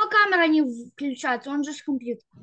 камера не включается? Он же с компьютера.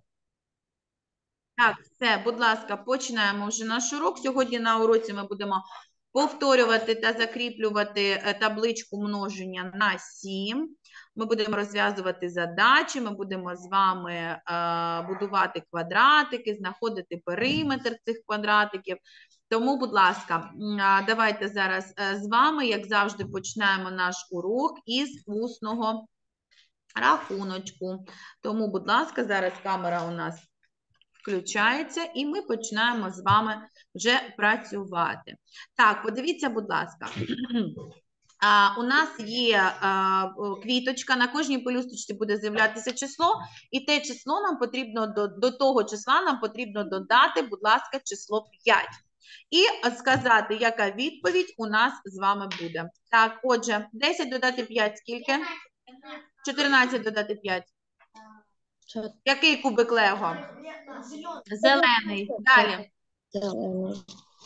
Так, все, будь ласка, починаємо вже наш урок. Сьогодні на уроці ми будемо повторювати та закріплювати табличку множення на 7. Ми будемо розв'язувати задачі, ми будемо з вами будувати квадратики, знаходити периметр цих квадратиків. Тому, будь ласка, давайте зараз з вами, як завжди, починаємо наш урок із усного рахуночку. Тому, будь ласка, зараз камера у нас включається, і ми починаємо з вами вже працювати. Так, подивіться, будь ласка. У нас є квіточка, на кожній пелюсточці буде з'являтися число, і те число нам потрібно, до того числа нам потрібно додати, будь ласка, число 5. І сказати, яка відповідь у нас з вами буде. Так, отже, 10 додати 5 скільки? 14 додати 5. Який кубик Лего? Зелений. Далі. Зелений.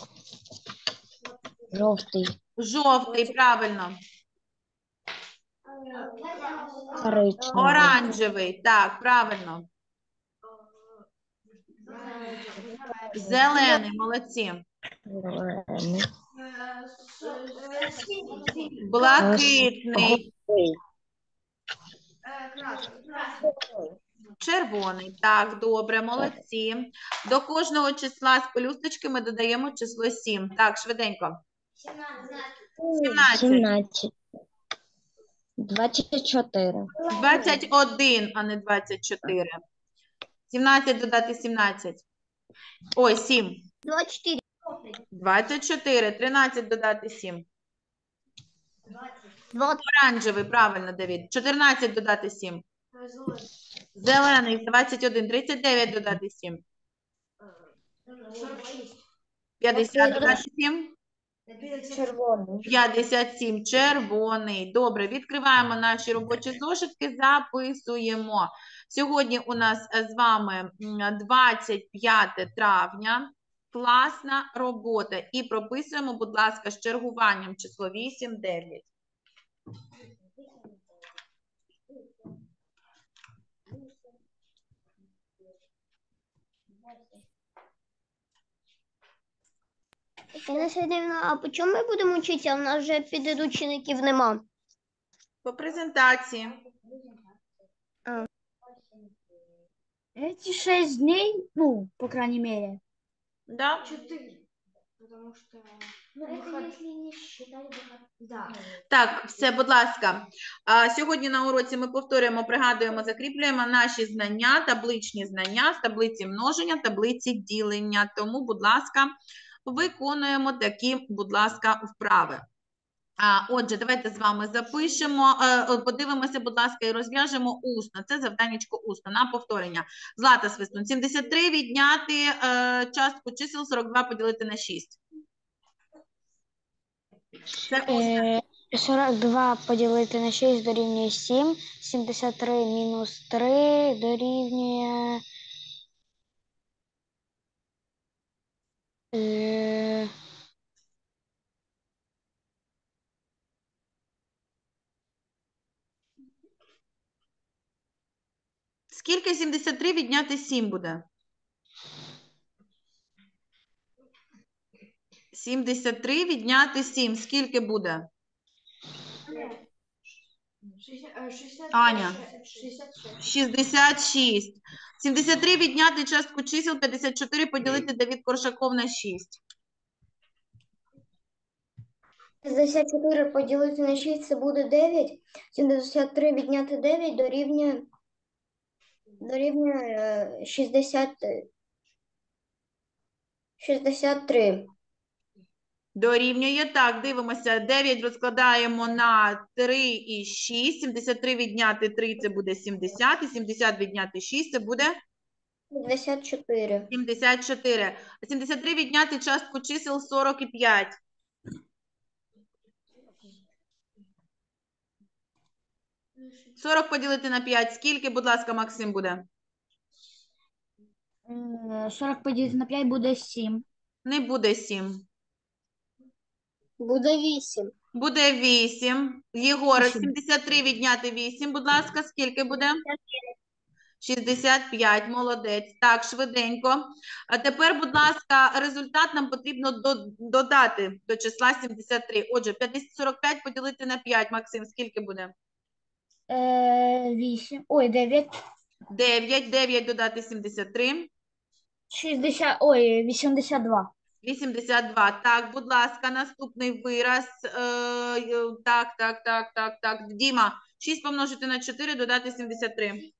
Жовтий. Жовтий, правильно. Коричневий. Оранжевий, так, правильно. Зелений, молодці. Зелений. Блакитний. Червоний. Так, добре, молодці. До кожного числа з пелюсточки ми додаємо число 7. Так, швиденько. 17. 17. 24. 21, а не 24. 17 додати 17. Ой, 7. 24. 24. 13 додати 7. Оранжевий, правильно, Давід. 14 додати 7. Зелений, 21. 39 додати 7. 50 додати 7. Червоний. 57. Червоний. Добре, відкриваємо наші робочі зошитки, записуємо. Сьогодні у нас з вами 25 травня. Класна робота. І прописуємо, будь ласка, з чергуванням число 8, 9. Інна Сергіївна, а по чому ми будемо вчитися? У нас вже підручників нема. По презентації. Эти 6 дней, ну, по крайней мере. Да? 4. Потому что... Ну, это если не считать выход. Да. Так, все, будь ласка. Сьогодні на уроці ми повторюємо, пригадуємо, закріплюємо наші знання, табличні знання з таблиці множення, таблиці ділення. Тому, будь ласка, виконуємо такі, будь ласка, вправи. Отже, давайте з вами запишемо, подивимося, будь ласка, і розв'яжемо усно. Це завданнячко усно на повторення. Злата Свистун. 73 відняти частку чисел 42 поділити на 6. Це усно. 42 поділити на 6 дорівнює 7. 73 мінус 3 дорівнює... Скільки 73 відняти 7 буде? 73 відняти 7. Скільки буде? 60, Аня. 66. 66. 73 відняти частку чисел 54 поділити Давид Коршаков на 6. 54 поділити на 6 це буде 9. 73 відняти 9 дорівнює 63. Дорівнює, так, дивимося, 9 розкладаємо на 3 і 6, 73 відняти 3 це буде 70, і 70 відняти 6 це буде 54. 74. 73 відняти частку чисел 45. 40 поділити на 5, скільки, будь ласка, Максим, буде? 40 поділити на 5 буде 7. Не буде 7. Буде 8. Буде 8. Єгор, 73 відняти 8, будь ласка, скільки буде? 65, молодець. Так, швиденько. А тепер, будь ласка, результат нам потрібно додати до числа 73. Отже, 45 поділити на 5, Максим, скільки буде? 8. Ой, 9. 9, 9 додати 73. 60. Ой, 82. 82. Так, будь ласка, наступний вираз. Так. Діма, 6 помножити на 4, додати 73.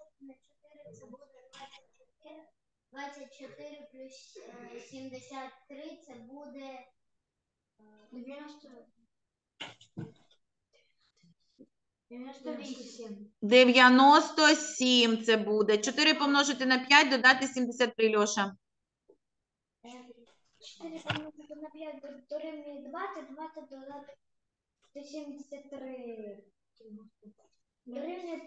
24 плюс 73 це буде 98. 97 це буде. 4 помножити на 5, додати 73, Льоша. 4 помножити на 5 дорівнює 20, 20 додати 73. Дорівнює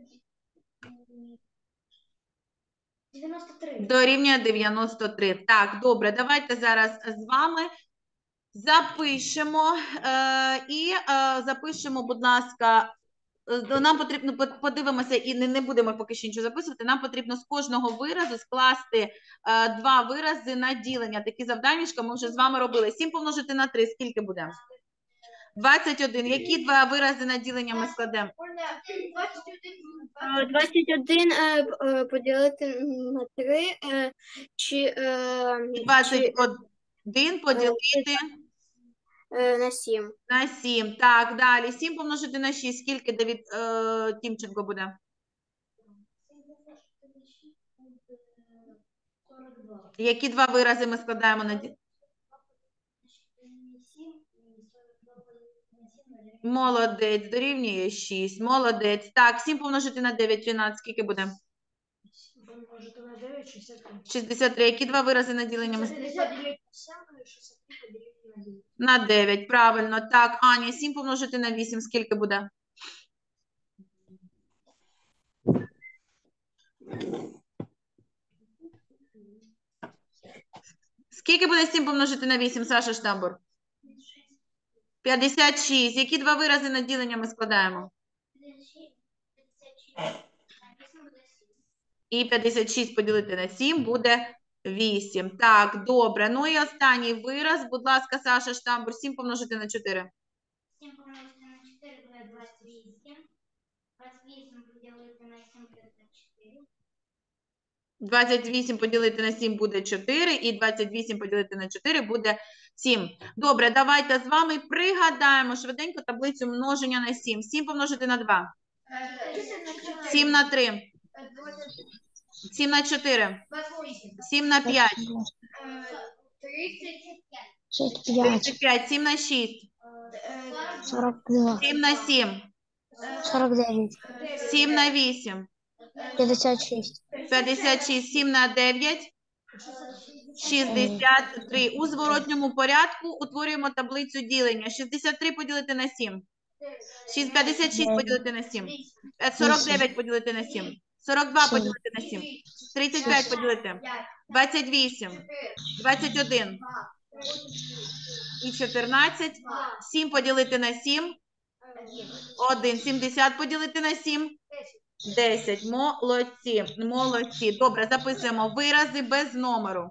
93. Дорівнює 93. Так, добре, давайте зараз з вами запишемо запишемо, будь ласка, нам потрібно, подивимося і не будемо поки що нічого записувати, нам потрібно з кожного виразу скласти 2 вирази на ділення. Такі завданнячка ми вже з вами робили. 7 помножити на 3, скільки буде? 21. Які 2 вирази на ділення ми складемо? 21 поділити на 3, чи 21 поділити на 7. на 7. Так, далі. 7 помножити на 6. Скільки, Давид Тімченко, буде? 42. Які 2 вирази ми складаємо на ділення? Молодець, дорівнює 6. Молодець. Так, 7 помножити на 9, 13. Скільки буде? Помножити на 9, 63. 63. Які 2 вирази на ділення ми 63 поділити на 7, 63 поділити на 9. на 9, правильно. Так, Аня, 7 помножити на 8, скільки буде? Скільки буде 7 помножити на 8, Саша Штамбур? 56. Які 2 вирази на ділення ми складаємо? І 56 поділити на 7 буде 8. Так, добре. Ну і останній вираз, будь ласка, Саша Штамбур, 7 помножити на 4. 7 помножити на 4 буде 28. 28 поділити на 7 буде 4. 28 поділити на 7 буде 4, і 28 поділити на 4 буде 7. Добре, давайте з вами пригадаємо швиденько таблицю множення на 7. 7 помножити на 2. 7 на 3. 7 на 4. 7 на 5. 35. 35. 7 на 6. 42. 7 на 7. 49. 7 на 8. 56. 56. 7 на 9. 63. У зворотньому порядку утворюємо таблицю ділення. 63 поділити на 7. 56 поділити на 7. 49 поділити на 7. 42 поділити на 7. 35 поділити. 28. 21. І 14. 7 поділити на 7. 1. 70 поділити на 7. 10. Молодці. Молодці. Добре, записуємо вирази без номеру.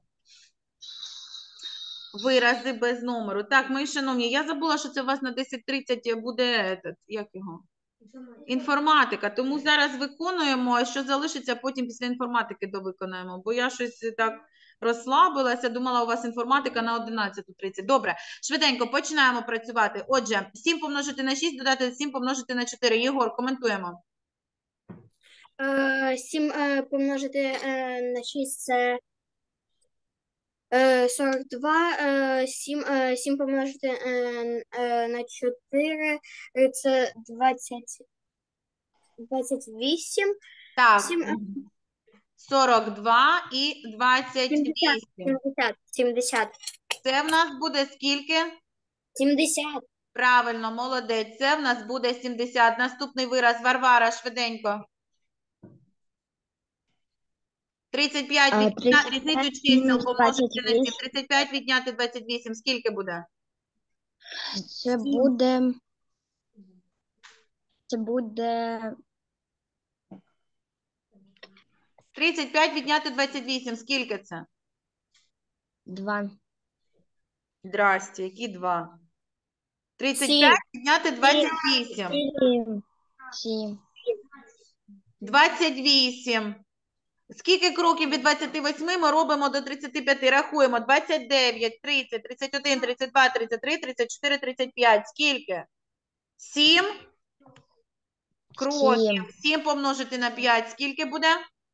Вирази без номеру. Так, мої шановні, я забула, що це у вас на 10:30 буде, як його? Інформатика. Тому зараз виконуємо, а що залишиться, потім після інформатики довиконаємо. Бо я щось так розслабилася, думала, у вас інформатика на 11:30. Добре, швиденько починаємо працювати. Отже, 7 помножити на 6, додати 7 помножити на 4. Єгор, коментуємо. 7 помножити на 6 це 42. 7 помножити на 4 це 28. Так, 7, 42 і 28. 70. Це в нас буде скільки? 70. Правильно, молодець. Це в нас буде 70. Наступний вираз. Варвара, швиденько. 35 різницю чисел помножити на 7. 35 відняти 28. Скільки буде? Це буде. Це буде 35 відняти 28. Скільки це? 2. Здрасте, які 2? 35 Сім. відняти 28. 7. 28. Скільки кроків від 28 ми робимо до 35? Рахуємо. 29, 30, 31, 32, 33, 34, 35. Скільки? 7 кроків. 7 помножити на 5. Скільки буде?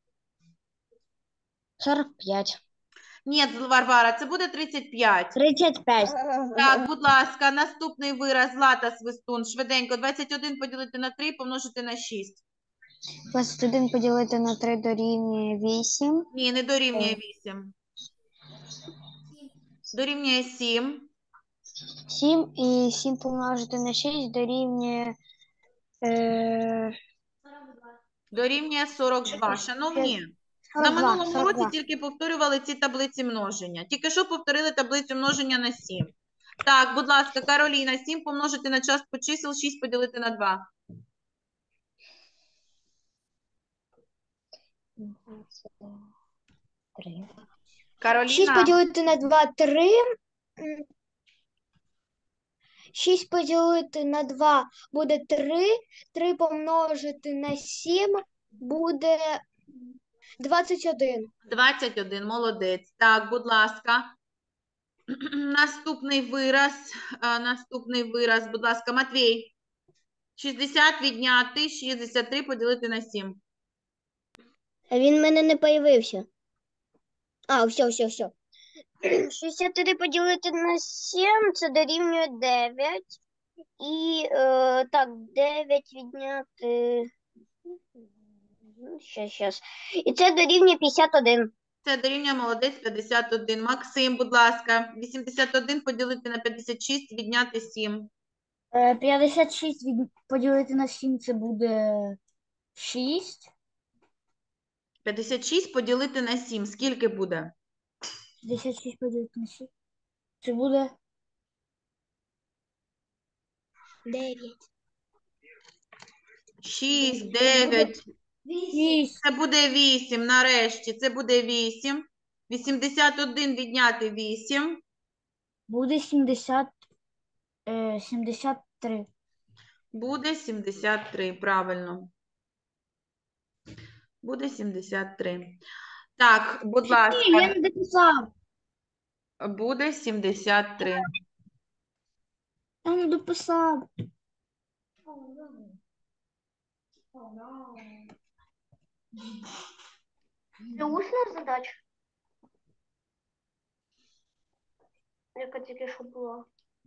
45. Ні, Варвара, це буде 35. 35. Так, будь ласка, наступний вираз. Злата Свистун. Швиденько. 21 поділити на 3 помножити на 6. 21 поділити на 3 дорівнює 8. Ні, не дорівнює 8. Дорівнює 7. 7 і 7 помножити на 6 дорівнює Дорівнює 42. Шановні, на 42. минулому 42. році тільки повторювали ці таблиці множення. Тільки що повторили таблицю множення на 7. Так, будь ласка, Кароліна, 7 помножити на частку чисел, 6 поділити на 2. Кароліна, 6 поділити на 2 – 3. 6 поділити на 2 буде 3. 3 помножити на 7 буде 21. 21, молодець. Так, будь ласка. Наступний вираз, будь ласка, Матвій. 60 відняти 63 поділити на 7. А він в мене не появився. А, все. 63 поділити на 7 це дорівнює 9. І так, 9 відняти. Щас. І це дорівнює 51. Це дорівнює, молодець, 51. Максим, будь ласка, 81 поділити на 56, відняти 7. 56 поділити на 7 це буде 6. 56 поділити на 7. Скільки буде? 56 поділити на 6. Це буде 9. 6, 9. 6. Це буде 8. Нарешті, це буде 8. 81 відняти 8. Буде 73. Буде 73, правильно. Буде 73. Так, будь Ні, ласка, я не дописав. буде 73. Я не дописав. Це усна задача? Яка тільки що була?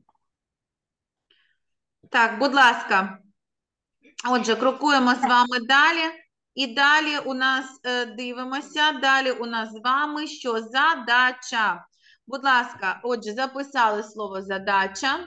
Так, будь ласка. Отже, крокуємо з вами далі. І далі у нас, дивимося, далі у нас з вами, що задача. Будь ласка, отже, записали слово задача.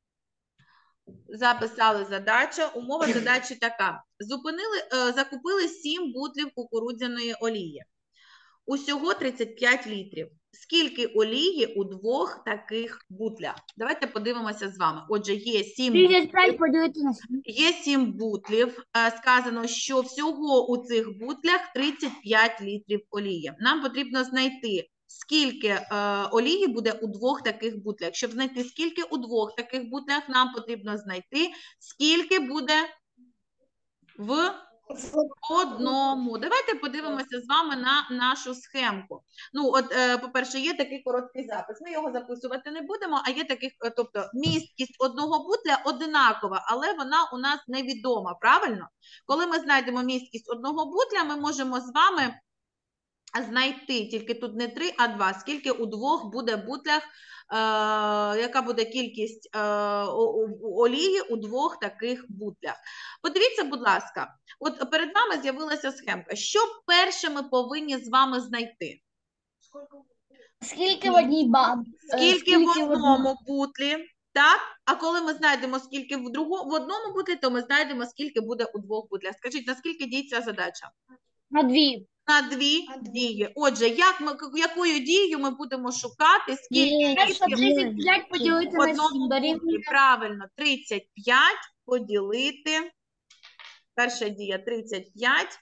Записали задача. Умова задачі така. Закупили 7 бутлів кукурудзяної олії. Усього 35 літрів. Скільки олії у 2 таких бутлях? Давайте подивимося з вами. Отже, є 7 бутлів. 35 поділити на 7. Є 7 бутлів. Сказано, що всього у цих бутлях 35 літрів олії. Нам потрібно знайти, скільки олії буде у 2 таких бутлях. Щоб знайти, скільки у 2 таких бутлях, нам потрібно знайти, скільки буде в одному. Давайте подивимося з вами на нашу схемку. Ну, от, по-перше, є такий короткий запис. Ми його записувати не будемо, а є такий, тобто, місткість одного бутля одинакова, але вона у нас невідома, правильно? Коли ми знайдемо місткість одного бутля, ми можемо з вами знайти, тільки тут не 3, а 2, скільки у 2 буде бутлях, яка буде кількість олії у 2 таких бутлях. Подивіться, будь ласка, от перед вами з'явилася схемка. Що перше ми повинні з вами знайти? Скільки в одній банці? Скільки в одному бутлі, так? А коли ми знайдемо, скільки в одному бутлі, то ми знайдемо, скільки буде у 2 бутлях. Скажіть, наскільки діється задача? На 2. На дві На дві. дії. Отже, якою дією ми будемо шукати, скільки Ні, Перше літрів 35 поділити в на одному 7 дорівнює бутлі? Правильно, 35 поділити. Перша дія 35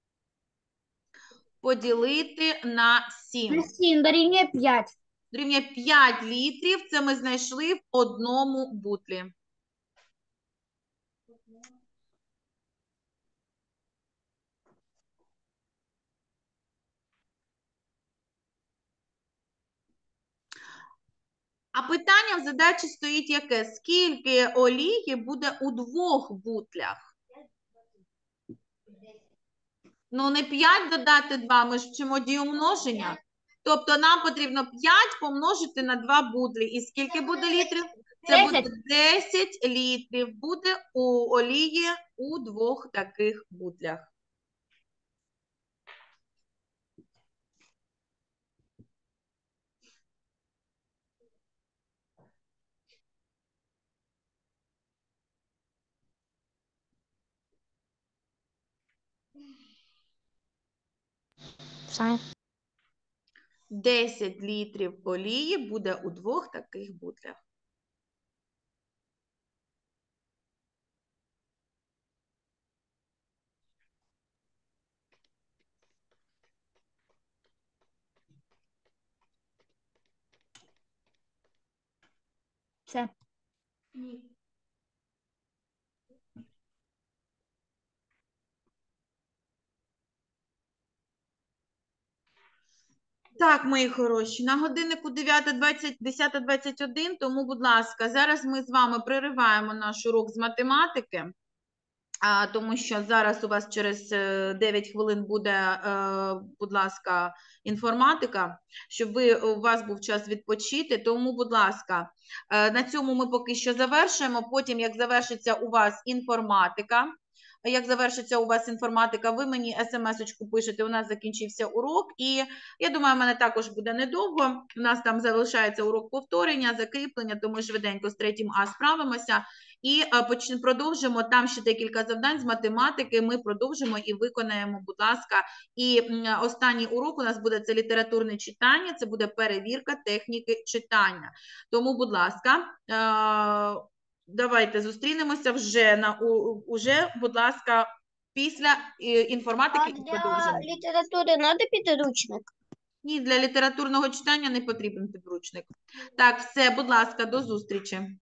поділити на 7. на 7 дорівнює 5. Дорівнює 5 літрів. Це ми знайшли в одному бутлі. А питання в задачі стоїть яке? Скільки олії буде у двох бутлях? Ну, не 5 додати 2, ми ж вчимо дію множення. Тобто нам потрібно 5 помножити на 2 бутлі. І скільки буде літрів? Це буде 10 літрів. Буде у олії у двох таких бутлях. Все. 10 літрів олії буде у двох таких бутлях. Все. Так, мої хороші, на годиннику 10:21, тому, будь ласка, зараз ми з вами перериваємо наш урок з математики, тому що зараз у вас через 9 хвилин буде, будь ласка, інформатика, щоб у вас був час відпочити. Тому, будь ласка, на цьому ми поки що завершуємо. Потім, як завершиться у вас інформатика, ви мені смс-очку пишете, у нас закінчився урок, і я думаю, в мене також буде недовго. У нас там залишається урок повторення, закріплення, то ми швиденько з 3 А справимося. І продовжимо, там ще декілька завдань з математики, ми продовжимо і виконаємо, будь ласка. І останній урок у нас буде це літературне читання, це буде перевірка техніки читання. Тому, будь ласка, давайте зустрінемося вже, будь ласка, після інформатики і продовжимо. Літератури треба підручник? Ні, для літературного читання не потрібен підручник. Так, все, будь ласка, до зустрічі.